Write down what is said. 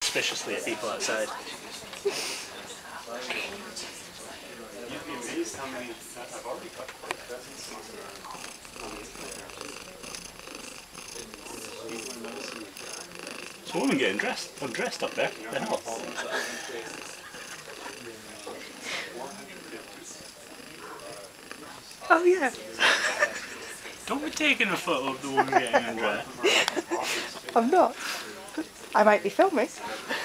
suspiciously at people outside. You'd be amazed how many I've already got quite presents on There's a woman getting undressed up there. The hell? Oh yeah. Don't be taking a photo of the woman getting undressed. I'm not. I might be filming.